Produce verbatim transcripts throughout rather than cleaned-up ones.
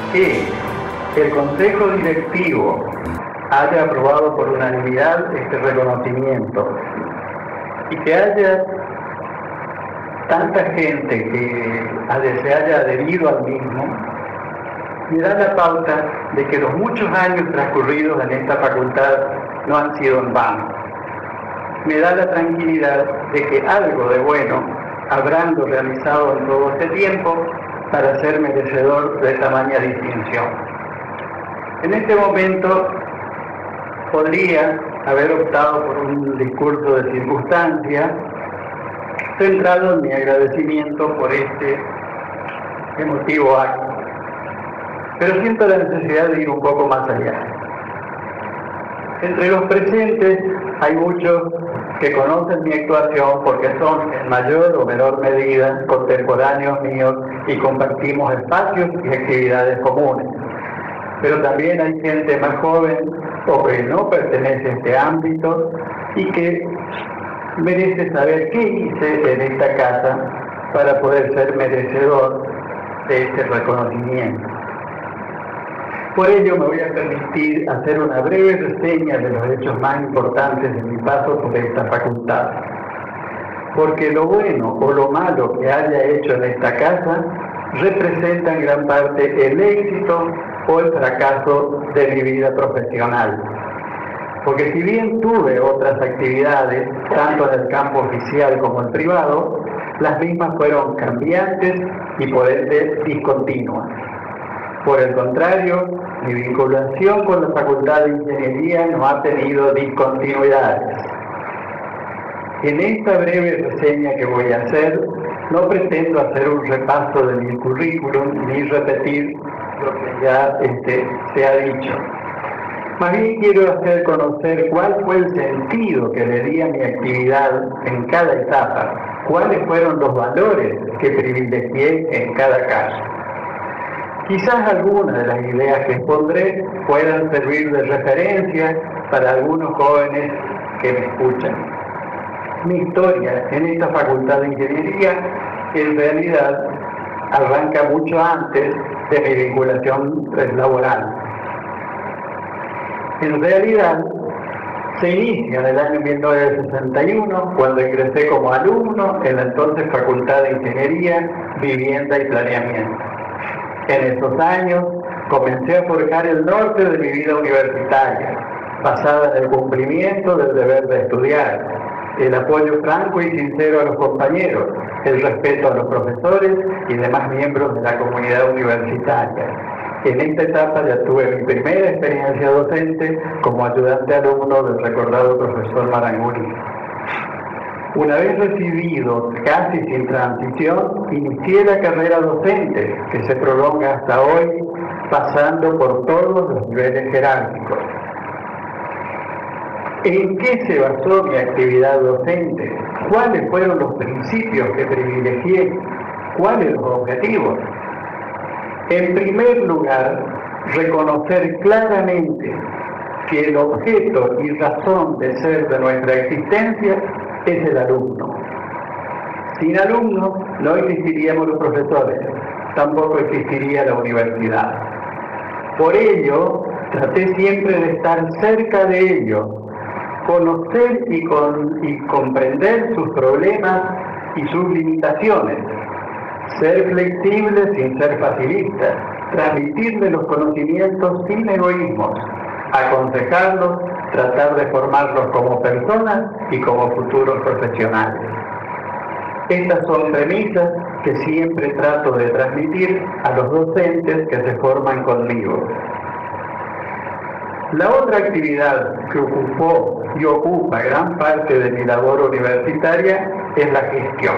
que el Consejo Directivo haya aprobado por unanimidad este reconocimiento y que haya tanta gente que se haya adherido al mismo, me da la pauta de que los muchos años transcurridos en esta facultad no han sido en vano. Me da la tranquilidad de que algo de bueno habrán realizado en todo este tiempo para ser merecedor de tamaña distinción. En este momento podría haber optado por un discurso de circunstancia centrado en mi agradecimiento por este emotivo acto. Pero siento la necesidad de ir un poco más allá. Entre los presentes hay muchos que conocen mi actuación porque son en mayor o menor medida contemporáneos míos y compartimos espacios y actividades comunes. Pero también hay gente más joven o que no pertenece a este ámbito y que merece saber qué hice en esta casa para poder ser merecedor de este reconocimiento. Por ello me voy a permitir hacer una breve reseña de los hechos más importantes de mi paso por esta facultad. Porque lo bueno o lo malo que haya hecho en esta casa representa en gran parte el éxito o el fracaso de mi vida profesional. Porque si bien tuve otras actividades, tanto en el campo oficial como el privado, las mismas fueron cambiantes y por ende discontinuas. Por el contrario, mi vinculación con la Facultad de Ingeniería no ha tenido discontinuidades. En esta breve reseña que voy a hacer, no pretendo hacer un repaso de mi currículum ni repetir lo que ya este, se ha dicho. Más bien quiero hacer conocer cuál fue el sentido que le di a mi actividad en cada etapa, cuáles fueron los valores que privilegié en cada caso. Quizás algunas de las ideas que expondré puedan servir de referencia para algunos jóvenes que me escuchan. Mi historia en esta Facultad de Ingeniería en realidad arranca mucho antes de mi vinculación laboral. En realidad se inicia en el año mil novecientos sesenta y uno cuando ingresé como alumno en la entonces Facultad de Ingeniería, Vivienda y Planeamiento. En esos años comencé a forjar el norte de mi vida universitaria, basada en el cumplimiento del deber de estudiar, el apoyo franco y sincero a los compañeros, el respeto a los profesores y demás miembros de la comunidad universitaria. En esta etapa ya tuve mi primera experiencia docente como ayudante alumno del recordado profesor Maranguri. Una vez recibido, casi sin transición, inicié la carrera docente, que se prolonga hasta hoy, pasando por todos los niveles jerárquicos. ¿En qué se basó mi actividad docente? ¿Cuáles fueron los principios que privilegié? ¿Cuáles los objetivos? En primer lugar, reconocer claramente que el objeto y razón de ser de nuestra existencia es el alumno. Sin alumnos no existiríamos los profesores, tampoco existiría la universidad. Por ello, traté siempre de estar cerca de ellos, conocer y, con, y comprender sus problemas y sus limitaciones, ser flexible sin ser facilista, transmitirle los conocimientos sin egoísmos, aconsejarlos, tratar de formarlos como personas y como futuros profesionales. Estas son premisas que siempre trato de transmitir a los docentes que se forman conmigo. La otra actividad que ocupó y ocupa gran parte de mi labor universitaria es la gestión.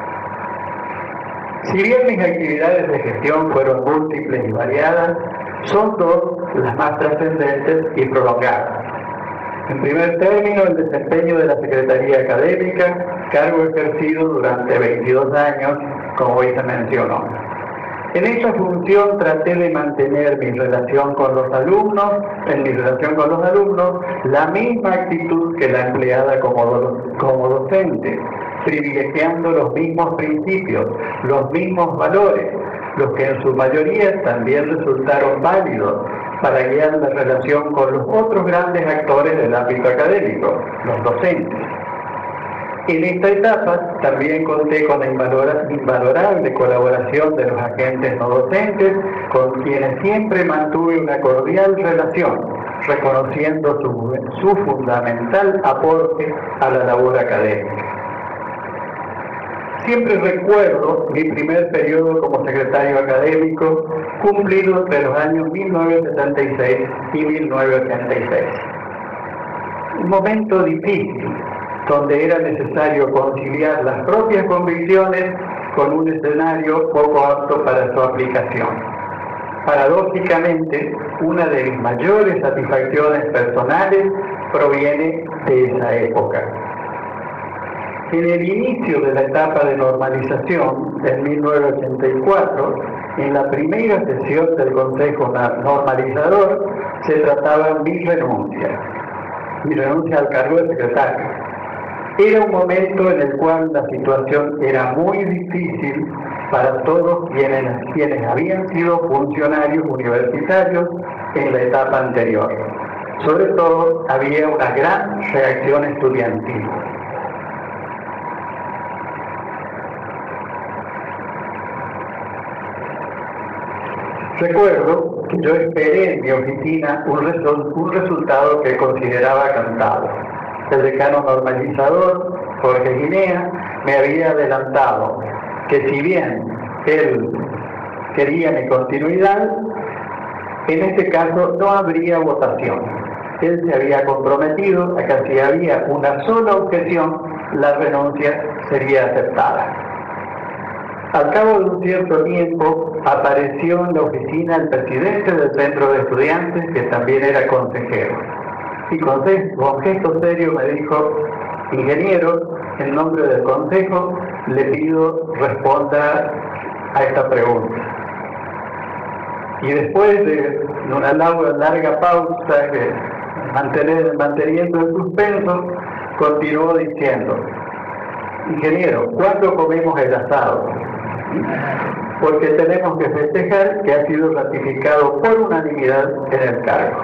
Si bien mis actividades de gestión fueron múltiples y variadas, son dos las más trascendentes y prolongadas. En primer término, el desempeño de la Secretaría Académica, cargo ejercido durante veintidós años, como hoy se mencionó. En esta función traté de mantener mi relación con los alumnos, en mi relación con los alumnos, la misma actitud que la empleada como, do, como docente, privilegiando los mismos principios, los mismos valores, los que en su mayoría también resultaron válidos para guiar la relación con los otros grandes actores del ámbito académico, los docentes. En esta etapa también conté con la invalorable colaboración de los agentes no docentes, con quienes siempre mantuve una cordial relación, reconociendo su, su fundamental aporte a la labor académica. Siempre recuerdo mi primer periodo como secretario académico, cumplido entre los años mil novecientos setenta y seis y mil novecientos ochenta y seis. Un momento difícil, donde era necesario conciliar las propias convicciones con un escenario poco apto para su aplicación. Paradójicamente, una de mis mayores satisfacciones personales proviene de esa época. En el inicio de la etapa de normalización, en mil novecientos ochenta y cuatro, en la primera sesión del Consejo Normalizador, se trataba mi renuncia, mi renuncia al cargo de secretario. Era un momento en el cual la situación era muy difícil para todos quienes, quienes habían sido funcionarios universitarios en la etapa anterior. Sobre todo, había una gran reacción estudiantil. Recuerdo que yo esperé en mi oficina un, resu un resultado que consideraba cantado. El decano normalizador, Jorge Guinea, me había adelantado que si bien él quería mi continuidad, en este caso no habría votación. Él se había comprometido a que si había una sola objeción, la renuncia sería aceptada. Al cabo de un cierto tiempo, apareció en la oficina el presidente del centro de estudiantes, que también era consejero. Y con gesto serio me dijo: ingeniero, en nombre del consejo, le pido responda a esta pregunta. Y después de una larga, larga pausa, que mantener, manteniendo el suspenso, continuó diciendo: ingeniero, ¿cuándo comemos el asado? Porque tenemos que festejar que ha sido ratificado por unanimidad en el cargo.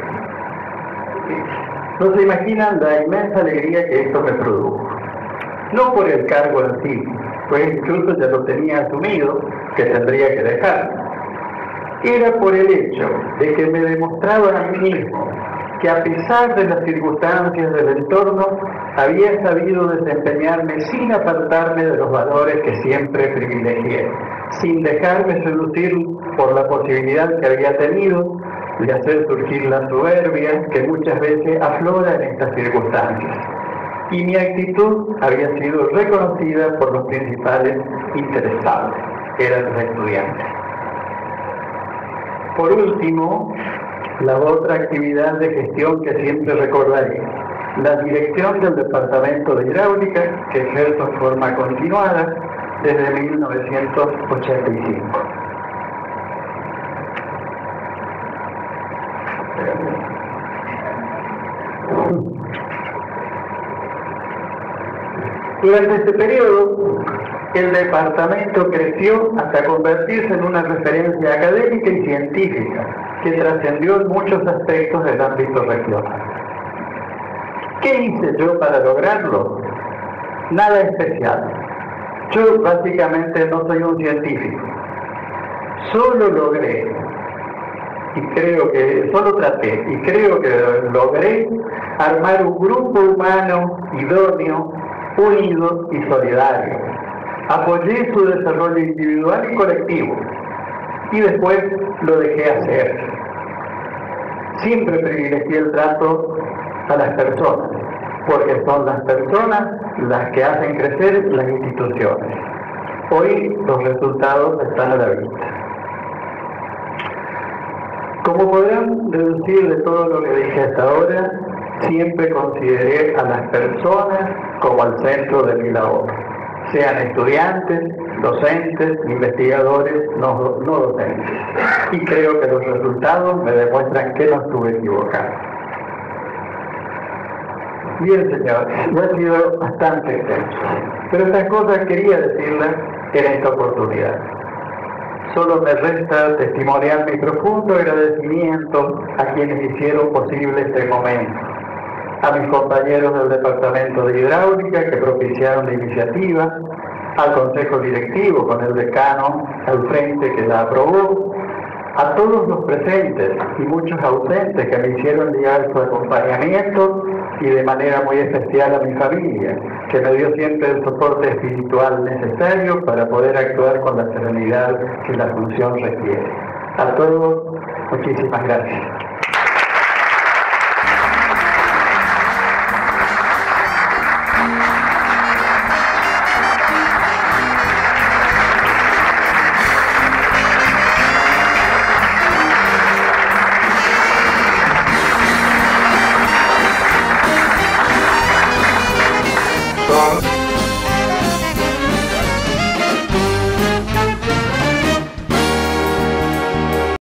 No se imaginan la inmensa alegría que esto me produjo. No por el cargo en sí, pues incluso ya lo tenía asumido que tendría que dejar. Era por el hecho de que me demostraba a mí mismo que a pesar de las circunstancias del entorno, había sabido desempeñarme sin apartarme de los valores que siempre privilegié, sin dejarme seducir por la posibilidad que había tenido de hacer surgir la soberbia que muchas veces aflora en estas circunstancias. Y mi actitud había sido reconocida por los principales interesados, que eran los estudiantes. Por último, la otra actividad de gestión que siempre recordaré, la dirección del Departamento de Hidráulica, que ejerzo en forma continuada desde mil novecientos ochenta y cinco. Durante este periodo, el departamento creció hasta convertirse en una referencia académica y científica que trascendió en muchos aspectos del ámbito regional. ¿Qué hice yo para lograrlo? Nada especial. Yo básicamente no soy un científico. Solo logré, y creo que, solo traté, y creo que logré armar un grupo humano idóneo, unido y solidario. Apoyé su desarrollo individual y colectivo, y después lo dejé hacer. Siempre privilegié el trato a las personas, porque son las personas las que hacen crecer las instituciones. Hoy los resultados están a la vista. Como podrán deducir de todo lo que dije hasta ahora, siempre consideré a las personas como al centro de mi labor, sean estudiantes, docentes, investigadores, no, no docentes. Y creo que los resultados me demuestran que no estuve equivocado. Bien, señores, ya ha sido bastante extenso, pero estas cosas quería decirlas en esta oportunidad. solo me resta testimoniar mi profundo agradecimiento a quienes hicieron posible este momento. A mis compañeros del Departamento de Hidráulica que propiciaron la iniciativa, al Consejo Directivo con el decano al frente que la aprobó, a todos los presentes y muchos ausentes que me hicieron llegar su acompañamiento y de manera muy especial a mi familia, que me dio siempre el soporte espiritual necesario para poder actuar con la serenidad que la función requiere. A todos, muchísimas gracias. Son